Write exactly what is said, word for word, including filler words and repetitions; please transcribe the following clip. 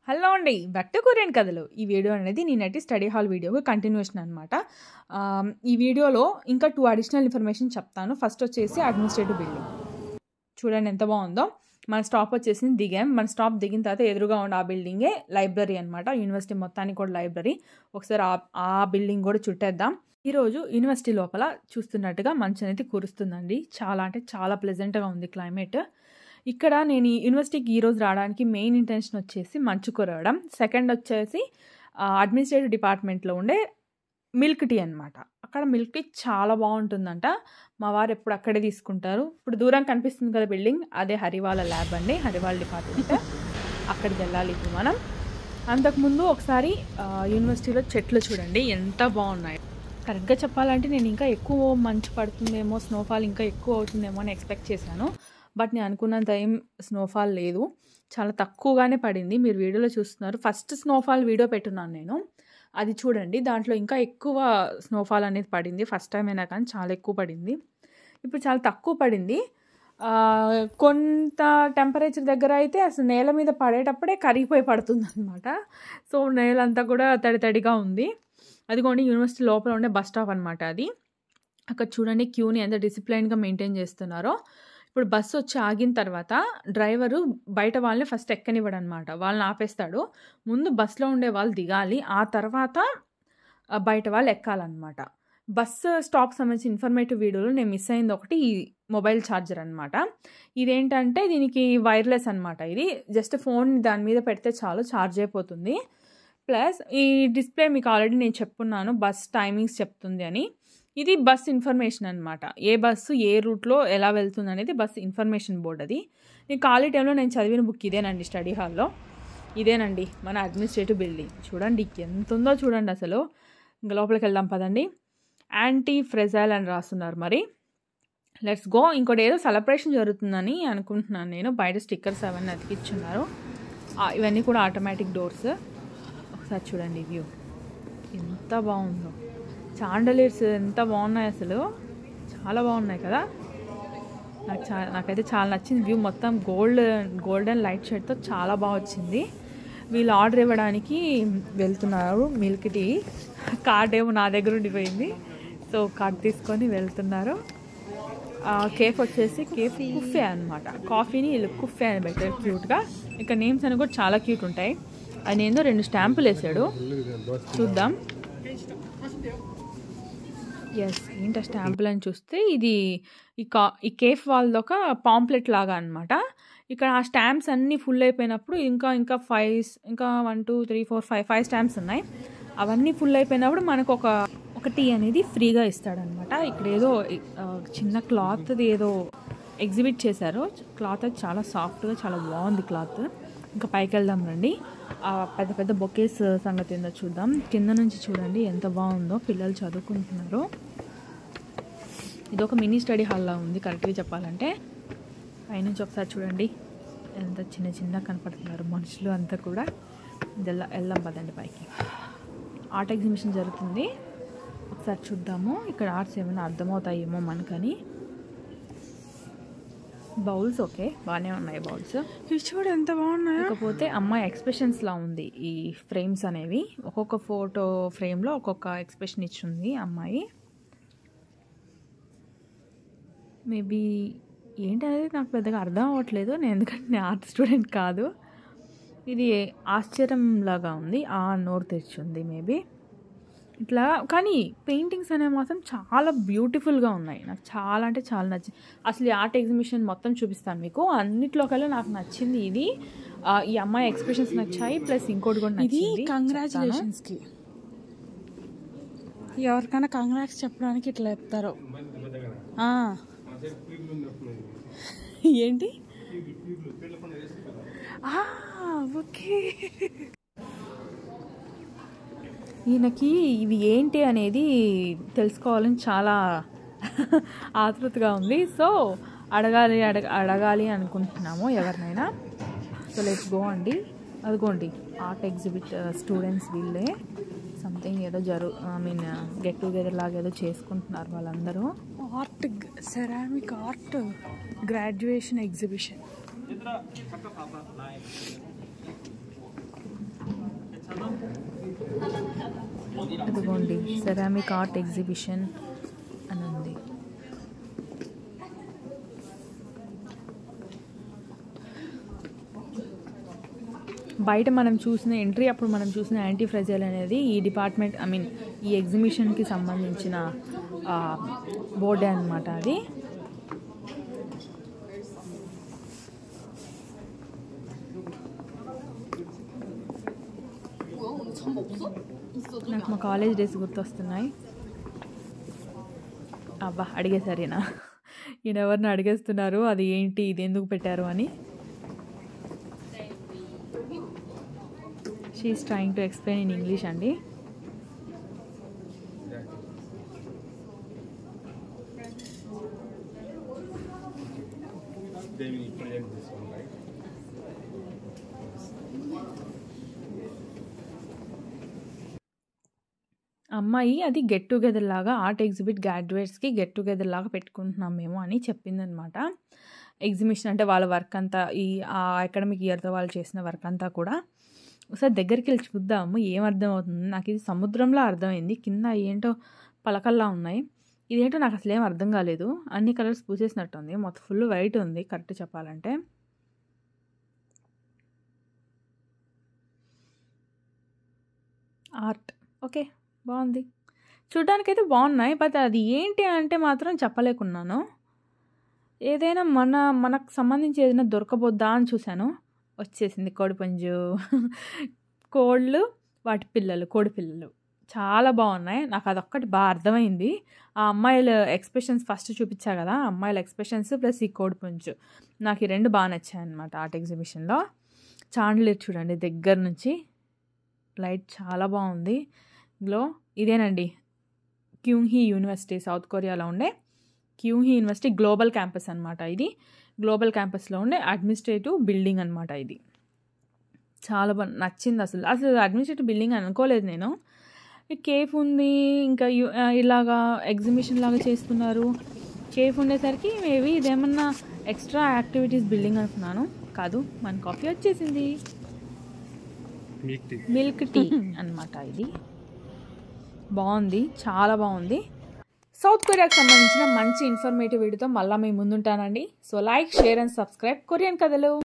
Hello అండి, back to Korean కథలు. ఈ వీడియో అనేది నేనైతే స్టడీ హాల్ వీడియోకి కంటిన్యూషన్ అనమాట. ఈ వీడియోలో ఇంకా టూ అడిషనల్ ఇన్ఫర్మేషన్ చెప్తాను. ఫస్ట్ వచ్చేసి అడ్మినిస్ట్రేటివ్ బిల్డింగ్ చూడండి ఎంత బాగుందో. మన స్టాప్ వచ్చేసి దిగాం. మన స్టాప్ దిగిన తర్వాత ఎదురుగా ఉన్న ఆ బిల్డింగే లైబ్రరీ అనమాట. యూనివర్సిటీ మొత్తానికి కూడా లైబ్రరీ. ఒకసారి ఆ బిల్డింగ్ కూడా చుట్టేద్దాం. ఈరోజు యూనివర్సిటీ లోపల చూస్తున్నట్టుగా మంచు అనేది కురుస్తుందండి. చాలా అంటే చాలా ప్లెజెంట్గా ఉంది క్లైమేట్. ఇక్కడ నేను ఈ యూనివర్సిటీకి ఈరోజు రావడానికి మెయిన్ ఇంటెన్షన్ వచ్చేసి మంచు కురవడం, సెకండ్ వచ్చేసి అడ్మినిస్ట్రేటివ్ డిపార్ట్మెంట్లో ఉండే మిల్క్ టీ అనమాట. అక్కడ మిల్క్ టీ చాలా బాగుంటుందంట. మా వారు ఎప్పుడు అక్కడే తీసుకుంటారు. ఇప్పుడు దూరం కనిపిస్తుంది కదా బిల్డింగ్, అదే హరివాల ల్యాబ్ అండి, హరివాల డిపార్ట్మెంట్. అక్కడికి వెళ్ళాలి ఇప్పుడు మనం. అంతకుముందు ఒకసారి యూనివర్సిటీలో చెట్లు చూడండి ఎంత బాగున్నాయి. కరెక్ట్గా చెప్పాలంటే నేను ఇంకా ఎక్కువ మంచు పడుతుందేమో, స్నోఫాల్ ఇంకా ఎక్కువ అవుతుందేమో అని ఎక్స్పెక్ట్ చేశాను. బట్ నేను అనుకున్నంత ఏం స్నోఫాల్ లేదు, చాలా తక్కువగానే పడింది. మీరు వీడియోలో చూస్తున్నారు. ఫస్ట్ స్నోఫాల్ వీడియో పెట్టున్నాను నేను, అది చూడండి. దాంట్లో ఇంకా ఎక్కువ స్నోఫాల్ అనేది పడింది. ఫస్ట్ టైం అయినా కానీ చాలా ఎక్కువ పడింది. ఇప్పుడు చాలా తక్కువ పడింది. కొంత టెంపరేచర్ దగ్గర అయితే అసలు నేల మీద పడేటప్పుడే కరిగిపోయి పడుతుంది అనమాట. సో నేలంతా కూడా తడి తడిగా ఉంది. అదిగోండి యూనివర్సిటీ లోపల ఉండే బస్ స్టాప్ అనమాట అది. అక్కడ చూడండి క్యూని ఎంత డిసిప్లైన్గా మెయింటైన్ చేస్తున్నారో. ఇప్పుడు బస్సు వచ్చి ఆగిన తర్వాత డ్రైవరు బయట వాళ్ళని ఫస్ట్ ఎక్కనివ్వడు అనమాట. వాళ్ళని ఆపేస్తాడు. ముందు బస్సులో ఉండే వాళ్ళు దిగాలి, ఆ తర్వాత బయట వాళ్ళు ఎక్కాలన్నమాట. బస్సు స్టాప్ సంబంధించి ఇన్ఫర్మేటివ్ వీడియోలో నేను మిస్ అయింది ఒకటి ఈ మొబైల్ ఛార్జర్ అనమాట. ఇదేంటంటే దీనికి వైర్లెస్ అనమాట. ఇది జస్ట్ ఫోన్ దాని మీద పెడితే చాలు, ఛార్జ్ అయిపోతుంది. ప్లస్ ఈ డిస్ప్లే మీకు ఆల్రెడీ నేను చెప్పున్నాను, బస్ టైమింగ్స్ చెప్తుంది అని. ఇది బస్ ఇన్ఫర్మేషన్ అనమాట. ఏ బస్సు ఏ రూట్లో ఎలా వెళ్తుంది అనేది బస్ ఇన్ఫర్మేషన్ బోర్డ్. అది నేను ఖాళీ టైంలో నేను చదివిన బుక్ ఇదేనండి, స్టడీ హాల్లో ఇదేనండి మన అడ్మినిస్ట్రేటివ్ బిల్డింగ్. చూడండి ఎంత ఉందో చూడండి అసలు. ఇంకా లోపలికి వెళ్దాం పదండి. యాంటీ ఫ్రెజైల్ అని రాస్తున్నారు. మరి లెట్స్ గో. ఇంకోటి ఏదో సెలబ్రేషన్ జరుగుతుందని అనుకుంటున్నాను నేను. బయట స్టిక్కర్స్ అవన్నీ అతికిచ్చున్నారు. ఇవన్నీ కూడా ఆటోమేటిక్ డోర్స్. ఒకసారి చూడండి వ్యూ ఎంత బాగుందో. చాండలియర్స్ ఎంత బాగున్నాయి అసలు, చాలా బాగున్నాయి కదా. నాకు చా నాకైతే చాలా నచ్చింది. వ్యూ మొత్తం గోల్డ్ గోల్డెన్ లైట్ షేడ్తో చాలా బాగా వచ్చింది. వీళ్ళు ఆర్డర్ ఇవ్వడానికి వెళ్తున్నారు మిల్క్ టీ. కార్డ్ ఏమో నా దగ్గర ఉండిపోయింది, సో కార్డ్ తీసుకొని వెళ్తున్నారు. కేఫ్ వచ్చేసి కేఫ్ కుఫే అనమాట. కాఫీని వీళ్ళు కుఫే అని పెట్టారు క్యూట్గా. ఇంకా నేమ్స్ అని కూడా చాలా క్యూట్ ఉంటాయి. ఆయన ఏందో రెండు స్టాంపులు వేసాడు, చూద్దాం. ఎస్, ఏంటి స్టాంపుల్ అని చూస్తే ఇది ఈ కా ఈ కేఫ్ వాళ్ళది ఒక పాంప్లెట్ లాగా అనమాట. ఇక్కడ ఆ స్టాంప్స్ అన్నీ ఫుల్ అయిపోయినప్పుడు ఇంకా ఇంకా ఫైవ్ ఇంకా one two three four five five stamps ఉన్నాయి. అవన్నీ ఫుల్ అయిపోయినప్పుడు మనకు ఒక ఒక టీ అనేది ఫ్రీగా ఇస్తాడనమాట. ఇక్కడ ఏదో చిన్న క్లాత్ది ఏదో ఎగ్జిబిట్ చేశారు. క్లాత్ అది చాలా సాఫ్ట్గా చాలా బాగుంది క్లాత్. ఇంకా పైకి వెళ్దాం రండి. పెద్ద పెద్ద బొకేస్ సంగతి ఏందో చూద్దాం. కింద నుంచి చూడండి ఎంత బాగుందో. పిల్లలు చదువుకుంటున్నారు. ఇది ఒక మినీ స్టడీ హాల్లా ఉంది కరెక్ట్గా చెప్పాలంటే. పైనుంచి ఒకసారి చూడండి ఎంత చిన్న చిన్న కనపడుతున్నారు మనుషులు అంతా కూడా. ఇదెల్లా వెళ్దాం పదండి పైకి. ఆర్ట్ ఎగ్జిబిషన్ జరుగుతుంది, ఒకసారి చూద్దాము. ఇక్కడ ఆర్ట్స్ ఏమైనా అర్థమవుతాయేమో మనకని. బౌల్స్ ఓకే బాగానే ఉన్నాయి బౌల్స్. ఇవి చూడు ఎంత బాగున్నాయి. కాకపోతే అమ్మాయి ఎక్స్ప్రెషన్స్లా ఉంది ఈ ఫ్రేమ్స్ అనేవి. ఒక్కొక్క ఫోటో ఫ్రేమ్లో ఒక్కొక్క ఎక్స్ప్రెషన్ ఇచ్చింది అమ్మాయి. మేబీ ఏంటనేది నాకు పెద్దగా అర్థం అవ్వట్లేదు నేను, ఎందుకంటే నేను ఆర్ట్ స్టూడెంట్ కాదు. ఇది ఆశ్చర్యం లాగా ఉంది, ఆ నోరు తెచ్చింది మేబీ ఇట్లా. కానీ పెయింటింగ్స్ అనేవి మాత్రం చాలా బ్యూటిఫుల్గా ఉన్నాయి. నాకు చాలా అంటే చాలా నచ్చింది. అసలు ఈ ఆర్ట్ ఎగ్జిబిషన్ మొత్తం చూపిస్తాను మీకు. అన్నిట్లో కల్లా నాకు నచ్చింది ఇది. ఈ అమ్మాయి ఎక్స్ప్రెషన్స్ నచ్చాయి, ప్లస్ ఇంకోటి కూడా నచ్చింది. కంగ్రాచులేషన్స్కి ఎవరికైనా కంగ్రాట్స్ చెప్పడానికి ఇట్లా చెప్తారు. ఏంటి ఓకే. ఈయనకి ఇవి ఏంటి అనేది తెలుసుకోవాలని చాలా ఆతృతగా ఉంది. సో అడగాలి అడగ అడగాలి అనుకుంటున్నాము ఎవరినైనా. సో లెట్స్ గో అండి. అదిగోండి ఆర్ట్ ఎగ్జిబిట్ స్టూడెంట్స్ వీళ్ళే సంథింగ్ ఏదో జరు ఐ మీన్ గెట్ టుగెదర్ లాగా ఏదో చేసుకుంటున్నారు వాళ్ళందరూ. Art ceramic art graduation exhibition. ఇదిగోండి సెరామిక్ ఆర్ట్ ఎగ్జిబిషన్ అని ఉంది. బయట మనం చూసిన ఎంట్రీ అప్పుడు మనం చూసిన యాంటీ ఫ్రెజైల్ అనేది ఈ డిపార్ట్మెంట్ ఐ మీన్ ఈ ఎగ్జిబిషన్కి సంబంధించిన బోర్డే అనమాట. అది నాకు మా కాలేజ్ డేస్ గుర్తొస్తున్నాయి. అబ్బా అడిగేసరేనా ఈయన ఎవరిని అడిగేస్తున్నారు అది ఏంటి ఇది ఎందుకు పెట్టారు అని. She is trying to explain in English అండి. అమ్మాయి అది గెట్ టుగెదర్ లాగా ఆర్ట్ ఎగ్జిబిట్ గ్రాడ్యుయేట్స్కి గెట్ టుగెదర్ లాగా పెట్టుకుంటున్నాం మేము అని చెప్పిందనమాట. ఎగ్జిబిషన్ అంటే వాళ్ళ వర్క్ అంతా ఈ అకాడమిక్ ఇయర్తో వాళ్ళు చేసిన వర్క్ అంతా కూడా ఒకసారి దగ్గరికి వెళ్ళి చూద్దాము ఏం అర్థం అవుతుంది. నాకు ఇది సముద్రంలో అర్థమైంది, కింద ఏంటో పలకల్లా ఉన్నాయి, ఇదేంటో నాకు అసలు ఏం అర్థం కాలేదు. అన్ని కలర్స్ పూసేసినట్టుంది, మొత్తం ఫుల్ వైట్ ఉంది కరెక్ట్ చెప్పాలంటే. ఆర్ట్ ఓకే బాగుంది, చూడ్డానికైతే బాగున్నాయి, బట్ అది ఏంటి అంటే మాత్రం చెప్పలేకున్నాను. ఏదైనా మన మనకు సంబంధించి ఏదైనా దొరకబోద్దా అని చూశాను, వచ్చేసింది కోడిపుంజు, కోళ్ళు, వాటి పిల్లలు, కోడి పిల్లలు చాలా బాగున్నాయి. నాకు అదొక్కటి బాగా అర్థమైంది. ఆ అమ్మాయిల ఎక్స్ప్రెషన్స్ ఫస్ట్ చూపించా కదా, అమ్మాయిల ఎక్స్ప్రెషన్స్ ప్లస్ ఈ కోడిపుంజు నాకు ఈ రెండు బాగా నచ్చాయి అనమాట ఆర్ట్ ఎగ్జిబిషన్లో. చాండ్లియర్ చూడండి దగ్గర నుంచి, లైట్ చాలా బాగుంది. ఇందులో ఇదేనండి క్యూంహీ యూనివర్సిటీ, సౌత్ కొరియాలో ఉండే క్యూంహీ యూనివర్సిటీ గ్లోబల్ క్యాంపస్ అనమాట. ఇది గ్లోబల్ క్యాంపస్లో ఉండే అడ్మినిస్ట్రేటివ్ బిల్డింగ్ అనమాట. ఇది చాలా బాగా నచ్చింది. అసలు అసలు అడ్మినిస్ట్రేటివ్ బిల్డింగ్ అనుకోలేదు నేను. కేఫ్ ఉంది, ఇంకా ఇలాగా ఎగ్జిబిషన్ లాగా చేస్తున్నారు. కేఫ్ ఉండేసరికి మేబీ ఇదేమన్నా ఎక్స్ట్రా యాక్టివిటీస్ బిల్డింగ్ అనుకున్నాను, కాదు మన కాఫీ వచ్చేసింది, మిల్క్ టీ అనమాట. ఇది బాగుంది, చాలా బాగుంది. సౌత్ కొరియాకి సంబంధించిన మంచి ఇన్ఫర్మేటివ్ వీడియోతో మళ్ళీ మేము ముందుంటానండి. So like, share and subscribe Korean కథలు.